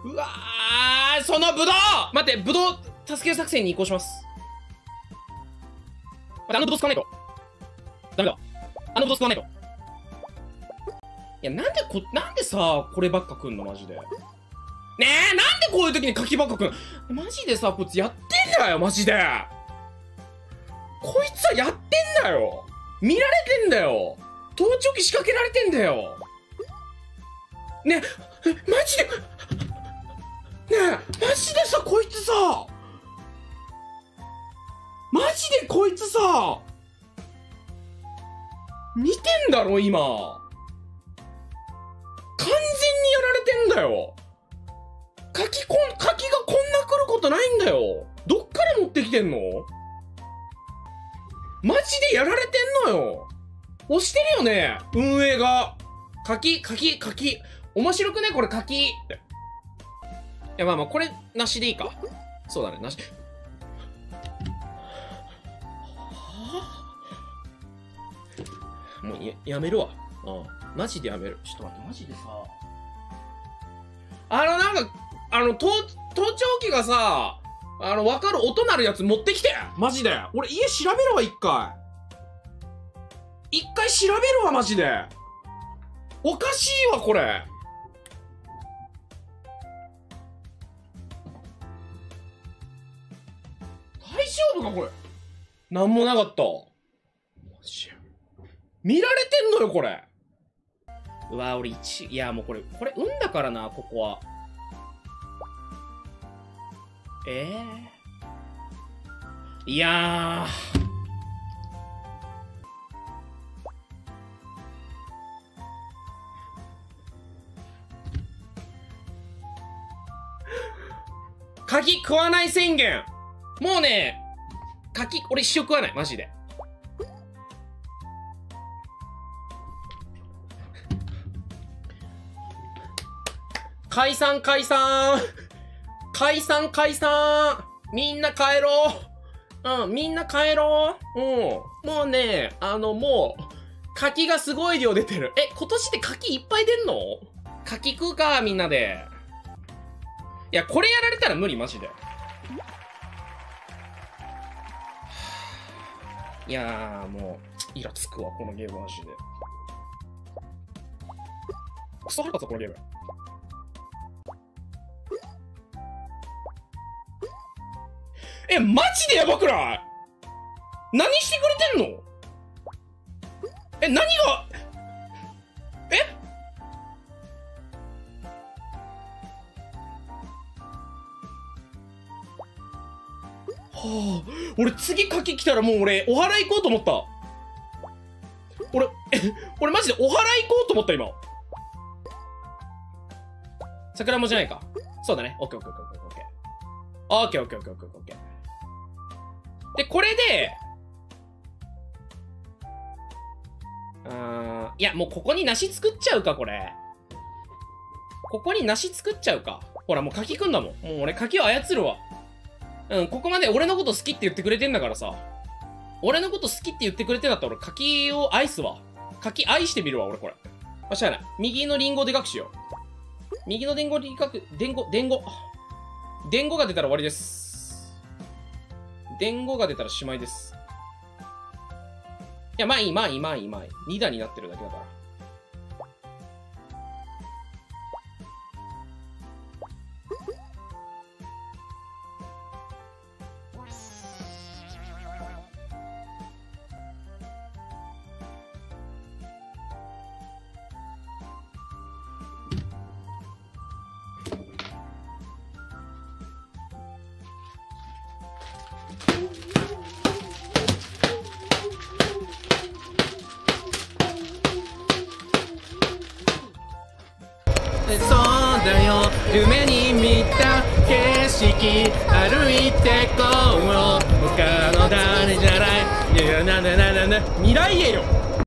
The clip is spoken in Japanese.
うわー、そのブドウ待って、ブドウ助ける作戦に移行します。待って、あのブドウ使わないと。ダメだ。あのブドウ使わないと。いや、なんでさ、こればっか来んのマジで。ねえ、なんでこういう時に柿ばっか来んのマジでさ、こいつやってんだよ、マジで。こいつはやってんだよ。見られてんだよ。盗聴器仕掛けられてんだよ。ねえ、マジで、ねえ、マジでさ、こいつさ、マジでこいつさ、見てんだろ、今。完全にやられてんだよ。柿がこんな来ることないんだよ。どっから持ってきてんの？マジでやられてんのよ。押してるよね、運営が。柿。面白くねこれ柿って。いや、まあまあ、これ、なしでいいか。そうだね、なし。もうやめるわ。マジでやめる。ちょっと待って、マジでさ。なんか、盗聴器がさ、わかる音鳴るやつ持ってきてマジで。俺家調べるわ、一回調べるわ、マジで。おかしいわ、これ。大丈夫か、これ。なんもなかった。マジ見られてんのよ、これ。うわ、俺いや、もうこれ運だからな、ここは。いや柿食わない宣言。もうね、柿、俺一生食わない、マジで。解散。みんな帰ろう。みんな帰ろう。もうね、もう、柿がすごい量出てる。今年で柿いっぱい出んの？柿食うか、みんなで。いや、これやられたら無理、マジで。いやー、もう、イラつくわ、このゲーム、マジで。クソ腹立つわ、このゲーム。マジでやばくない？何してくれてんの？何がはあ、俺次柿来たらもう俺、お祓い行こうと思った。俺マジでお祓い行こうと思った、今。桜もじゃないか。そうだね。オッケー。で、これで、いや、もうここに梨作っちゃうか、これ。ここに梨作っちゃうか。ほら、もう柿くんだもん。もう俺柿を操るわ。ここまで俺のこと好きって言ってくれてんだからさ。俺のこと好きって言ってくれてんだったら俺柿を愛すわ。柿愛してみるわ、俺これ。しゃあない。右のリンゴでかくしよう。右のリンゴでかく、伝言が出たら終わりです。伝言が出たらしまいです。いや、まあいい。2段になってるだけだから。そうだよ、夢に見た景色歩いてこう他の誰じゃない。いやなんだ未来へよ。